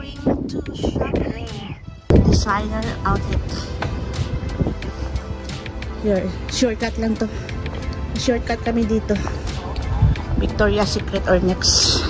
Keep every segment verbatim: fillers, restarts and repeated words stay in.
Designer outlet. Here, shortcut lang to. Shortcut kami dito. Victoria's Secret or next.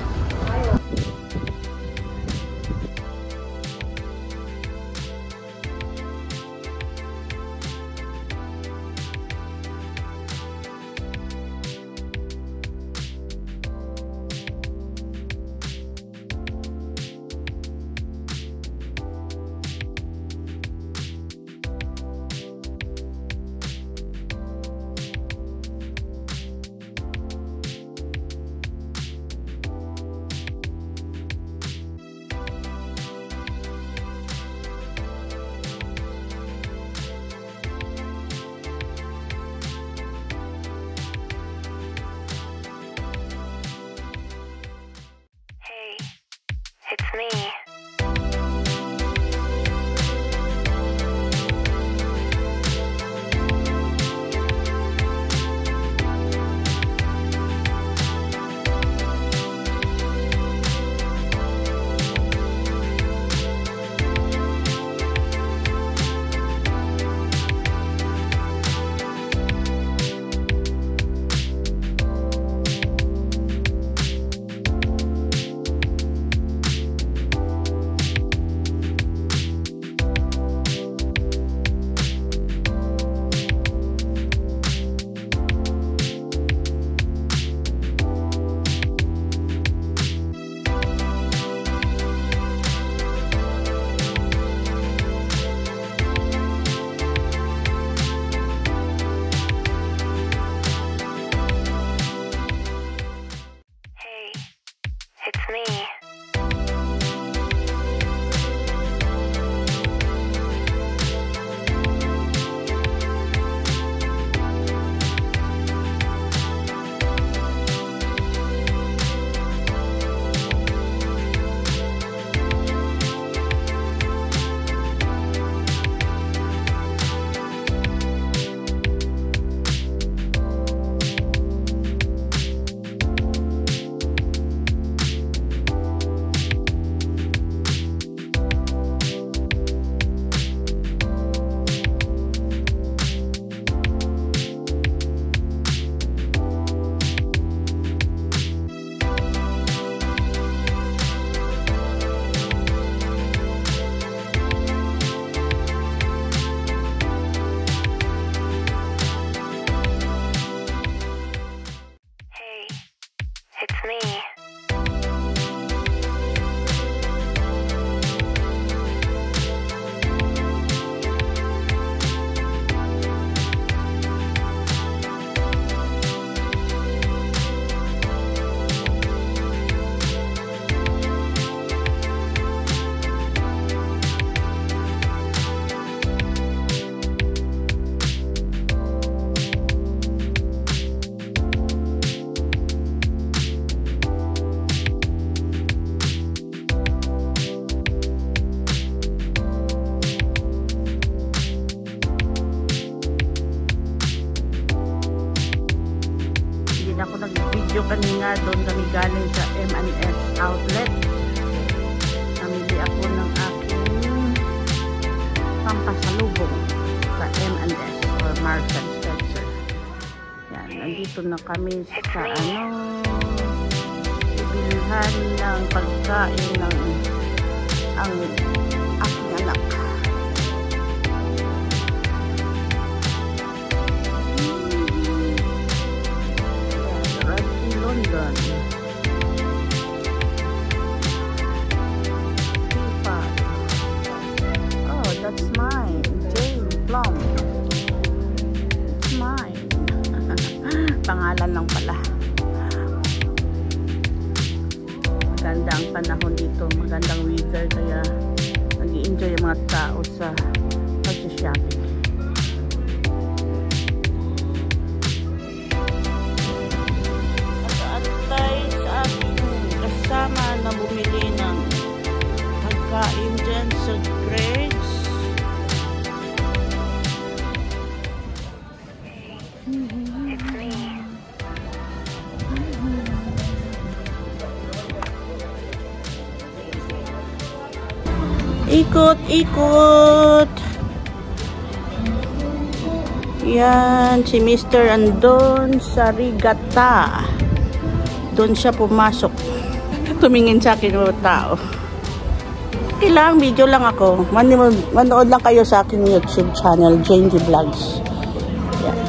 It's me. It's me. It's me. Ako nag-video kanina, doon kami galing sa M and S outlet. Namili ako ng aking pampasalubong sa M and S or Marks and Spencer. Yan, nandito na kami sa ano, ibilhan ng pagkain ng ang aking anak. London. FIFA. Oh, that's mine. Jane Plum. It's mine. Pangalan lang pala. Maganda ang panahon dito. Magandang weather. Kaya nag-i-enjoy yung mga tao sa pag-shopping. Kasama na bumili ng pagkain dyan sa Greg's. It's me. Ikot, ikot. Yan, si mister andon sa Rigata. Doon siya pumasok. Tumingin sa akin mga tao. Okay lang, video lang ako. Manood, manood lang kayo sa aking YouTube channel, Jane G Vlogs. Yan.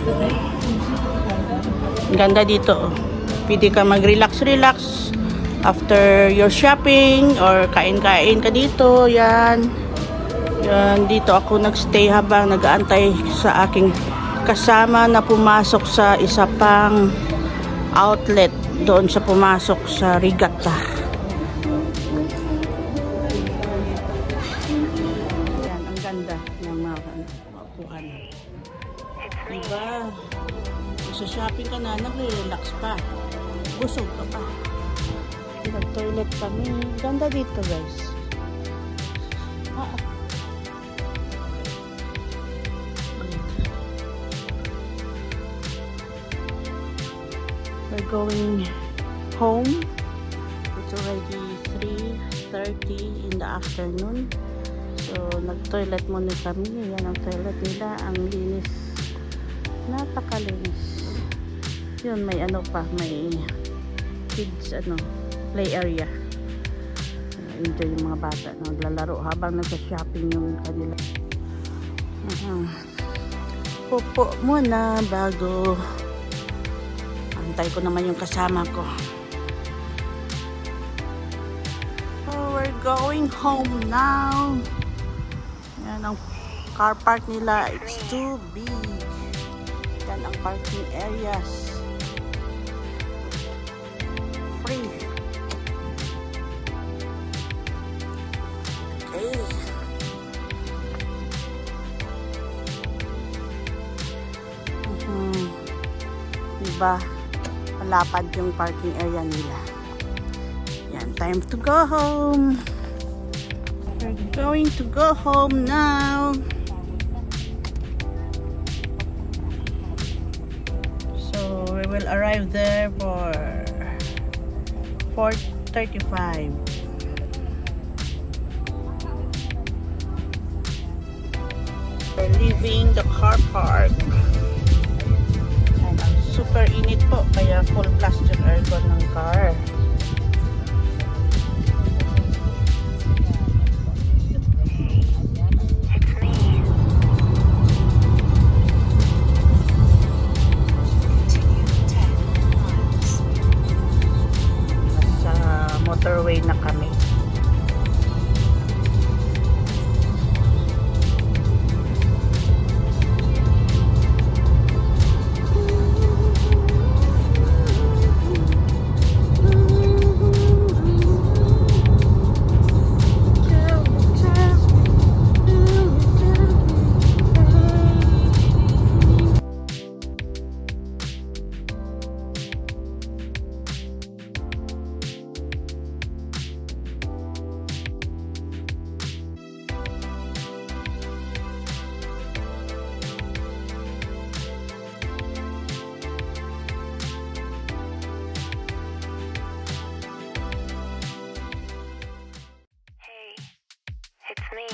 Ganda dito. Pwede ka mag-relax-relax after your shopping or kain-kain ka dito. Yan. Yan. Dito ako nagstay habang nag-aantay sa aking kasama na pumasok sa isa pang outlet. Doon siya pumasok sa Rigata. Yan. Ang ganda ng mga upuan. Diba? Sa shopping ka na, nag-relax pa. Busog ka pa. Nag-toilet kami. Ganda dito, guys. Ah. We're going home. It's already three thirty in the afternoon. So, nag-toilet muna kami. Yan ang toilet nila. Ang linis. Napakalinis. Yun, may ano pa, may kids, ano, play area. Uh, enjoy yung mga bata na naglalaro habang nagsa-shopping yung kanila. Uh-huh. Pupo muna bago antay ko naman yung kasama ko. Oh, we're going home now. Yan ang car park nila. It's too big. Yan ang parking areas. Free. Okay. Mm-hmm. Diba? Malapad yung parking area nila. Yan, time to go home. We're going to go home now. So we will arrive there for four thirty-five. We're leaving the car park. And ang super init po, kaya full blast yung aircon ng car. Motorway na kami. It's me.